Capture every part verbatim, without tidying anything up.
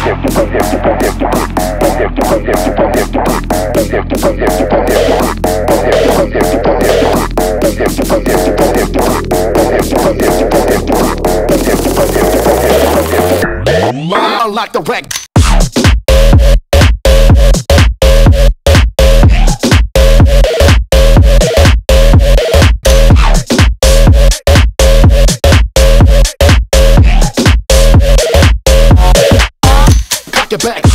Unlock the wreck. Cock your back.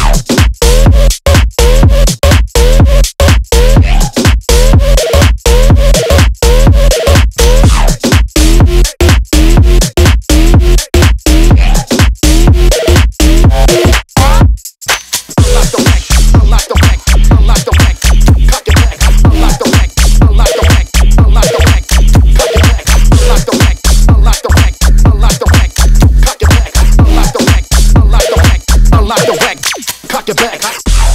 Cock your back.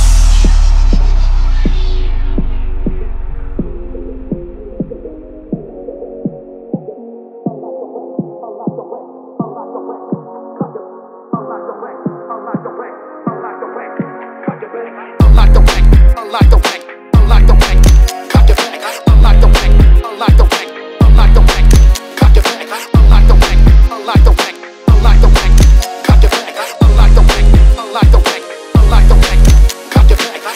Unlock the wreck. Unlock the wreck. Unlock the wreck. Cock your back. Unlock the wreck. Unlock the wreck. Unlock the wreck. Cock your back. Unlock the wreck. Unlock the wreck. Unlock the wreck. Cock your back. Unlock the wreck. Unlock the wreck. Unlock the wreck. Cock your back.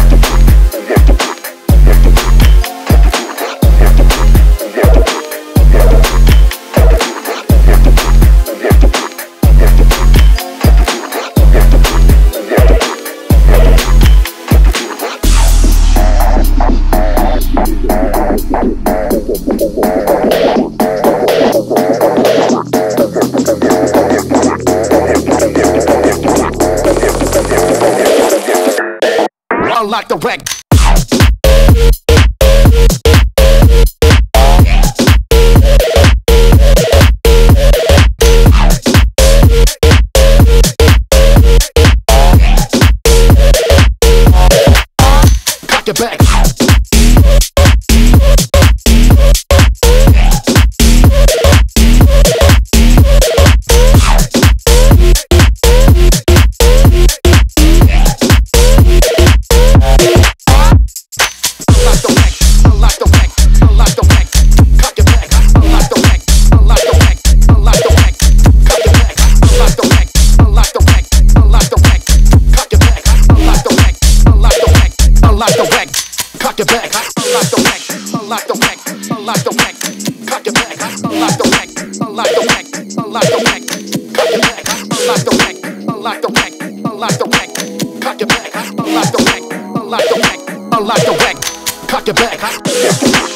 Unlock the wreck. Cock your back. Cock your back, unlock the wreck, unlock the wreck, unlock the wreck, cock your back, unlock the wreck, unlock the wreck, unlock the wreck, cock your back, unlock the wreck, unlock the wreck, unlock the wreck, cock your back, unlock the wreck, unlock the wreck, unlock the wreck, cock your back.